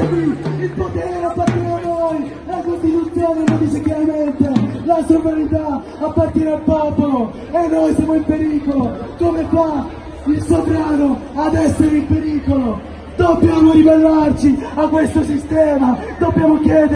qui, il potere appartiene a noi, la Costituzione lo dice chiaramente, la sovranità appartiene al popolo e noi siamo in pericolo. Come fa il sovrano ad essere in pericolo? Dobbiamo ribellarci a questo sistema, dobbiamo chiedere